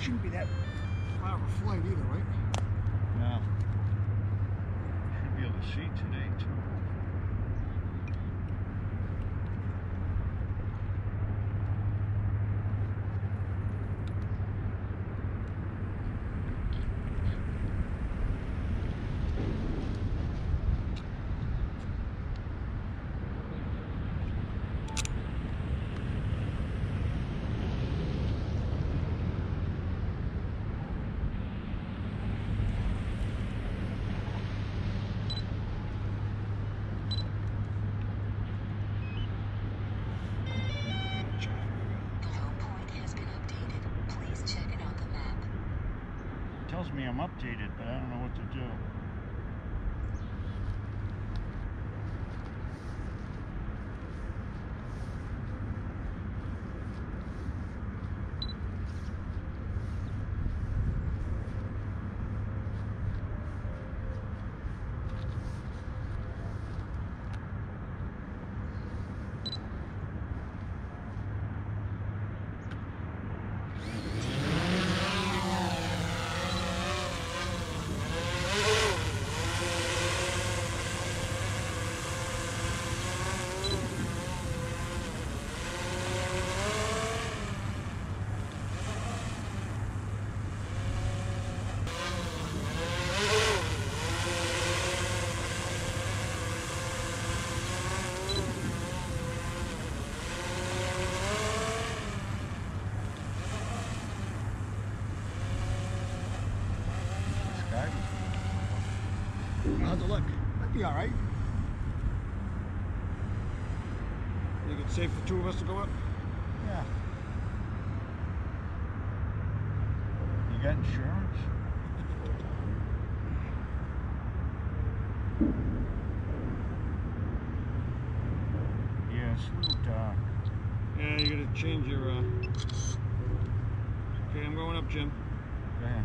shouldn't be that far of a flight either, right? No. Should be able to see today too. Tells me I'm updated, but I don't know what to do. How's it look? That'd be alright. You think it's safe for two of us to go up? Yeah. You got insurance? Yeah, it's a little dark. Yeah, you gotta change your Okay, I'm going up, Jim. Go ahead.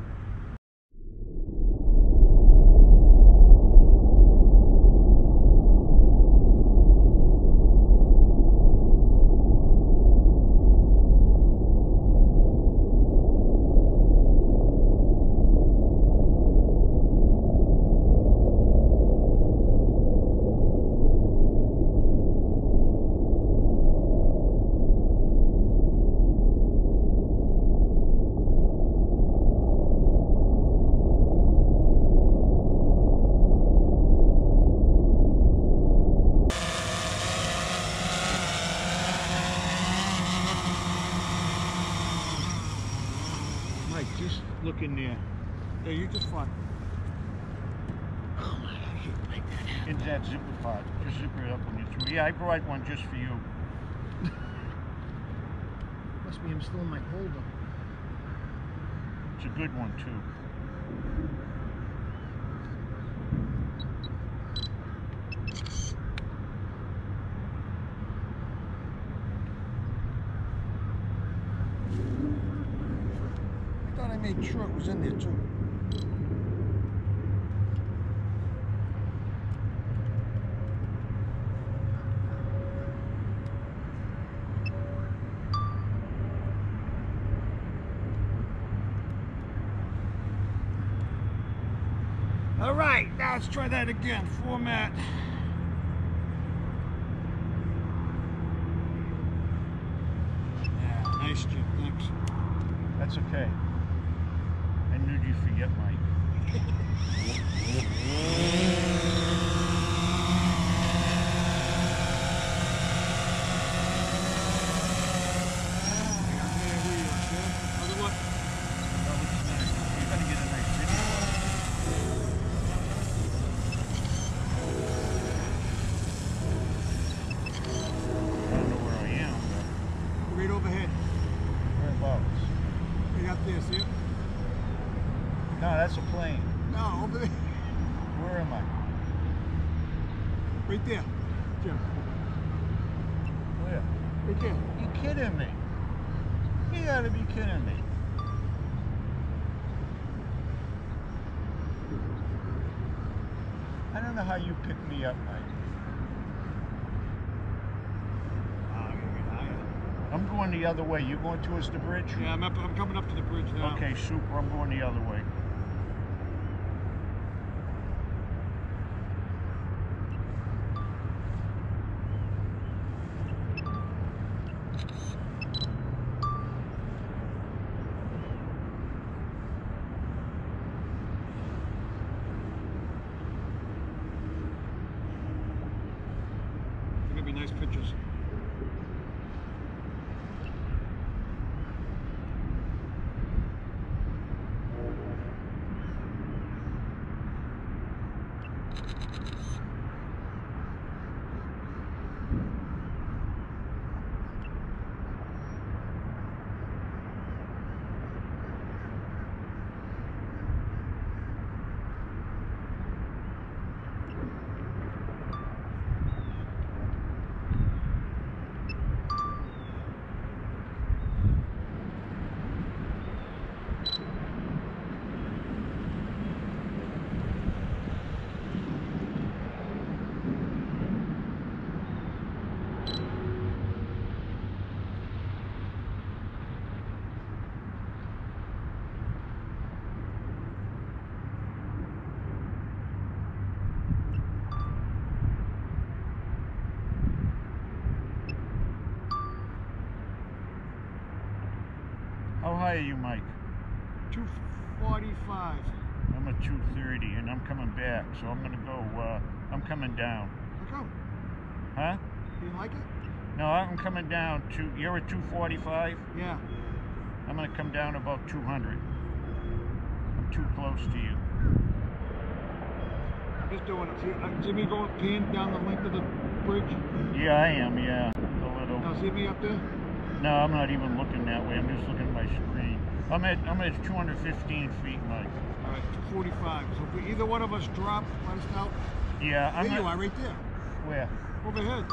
Just look in there. Yeah, you just fly. Oh my, I hate like that. Into that zipper pod. Just zipper it up when you're through. Yeah, I brought one just for you. Must be him still in my holder. It's a good one too. I made sure it was in there too. All right, now let's try that again. Format. Yeah, nice, Jim. Thanks. That's okay. I knew you'd forget, Mike. Right overhead. Whereabouts? Right up there, see it? No, that's a plane. No, over there. Where am I? Right there, Jim. Where? Right there. You kidding me? You gotta be kidding me. I don't know how you picked me up, Mike. Oh, you're right higher. I'm going the other way. You going towards the bridge? Yeah, I'm coming up to the bridge now. Okay, super. I'm going the other way. It's gonna be nice pictures. How high are you, Mike? 245. I'm at 230, and I'm coming back, so I'm gonna go. I'm coming down. How come? Huh? You like it? No, I'm coming down to. You're at 245. Yeah. I'm gonna come down about 200. I'm too close to you. I'm just doing it. See me going peeing down the length of the bridge? Yeah, I am. Yeah, a little. Now see me up there? No, I'm not even looking that way. I'm just looking at my screen. I'm at 215 feet, Mike. All right, 245. So if we, either one of us drop, let us know. Yeah, I'm. There you are, right there. Where? Overhead.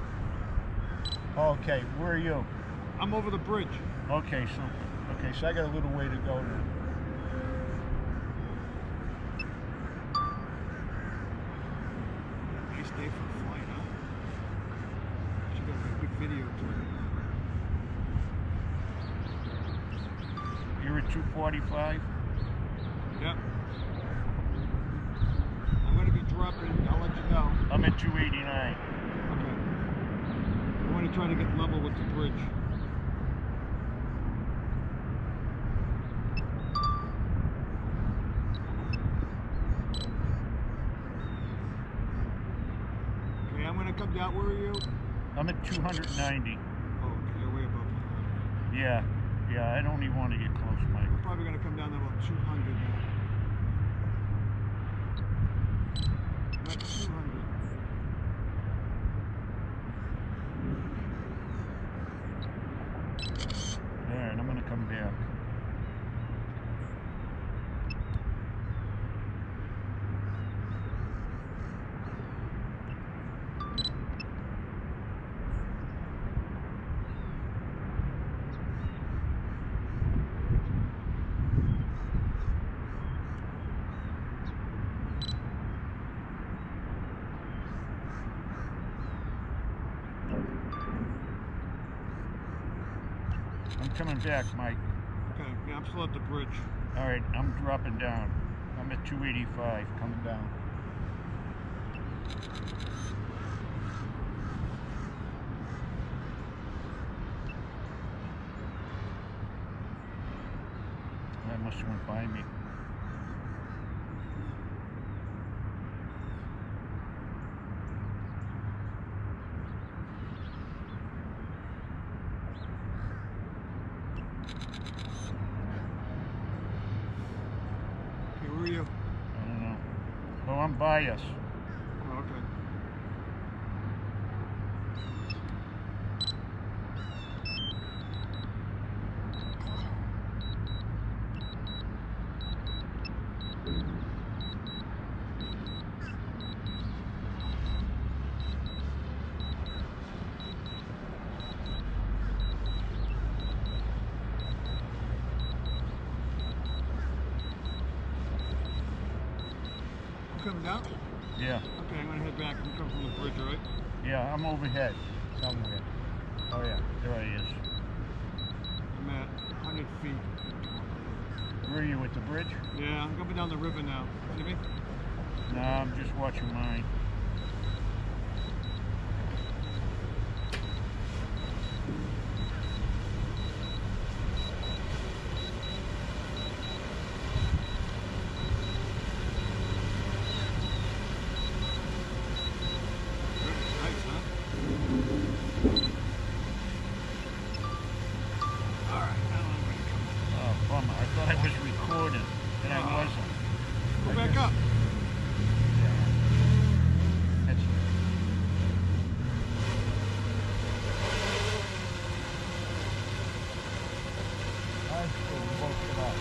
Okay, where are you? I'm over the bridge. Okay, so I got a little way to go now. Nice day for a flight, huh? She got a big video too. You're at 245? Yep. I'm going to be dropping, I'll let you know. I'm at 289. Okay. I want to try to get level with the bridge. Okay, I'm going to come down. Where are you? I'm at 290. Oh, okay, you're way above me. Yeah, I don't even want to get close, Mike. I'm probably going to come down to about 200 now. About 200. Alright, I'm going to come back. I'm coming back, Mike. Okay, yeah, I'm still at the bridge. Alright, I'm dropping down. I'm at 285, coming down. That must have went by me. Okay, where are you? I don't know. Oh, I'm by us. Oh, okay. Coming down? Yeah. Okay, I'm gonna head back. I'm coming from the bridge, all right? Yeah, I'm overhead somewhere. Oh yeah, there he is. I'm at 100 feet. Where are you, at the bridge? Yeah, I'm coming down the river now. See me? No, I'm just watching mine. Nice, huh? Alright, now I'm ready to come. Oh, bummer. I thought I was recording, and I wasn't. Go back up. Yeah. That's I'm still both it up.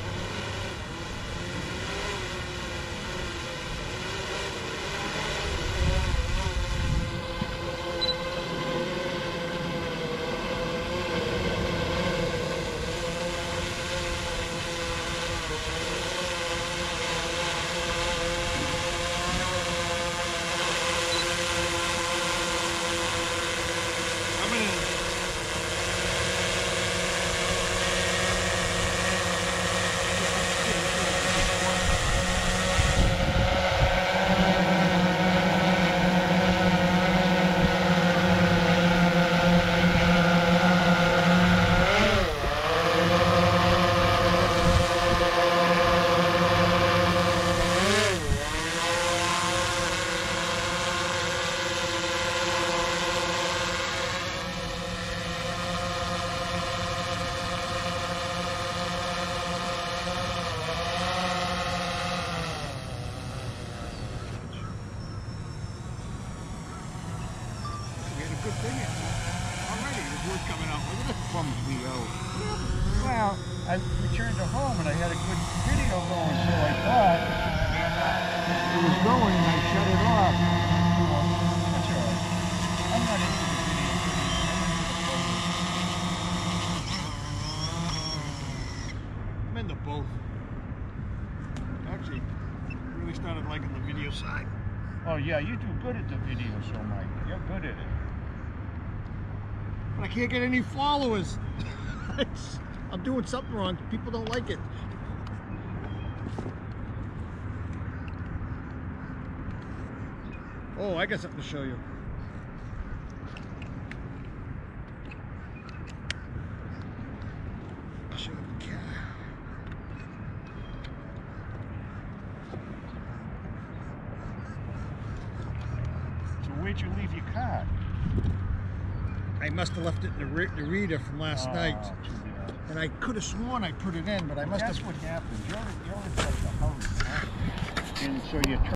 Coming in. Good thing already the word coming out. Look at this bums me out. Well, I returned to home and I had a good video going, so I thought It was going and I shut it off. that's all right. I'm not into the video. I'm into both. Actually, really started liking the video side. Oh yeah, you do good at the video, so Mike. You're good at it. But I can't get any followers. I'm doing something wrong. People don't like it. Oh, I got something to show you. I'll show you the cat. So where'd you leave your card? I must have left it in the reader from last night. Too bad. And I could have sworn I put it in, but I must That's have... what happens. You're in such a hurry, huh? And so you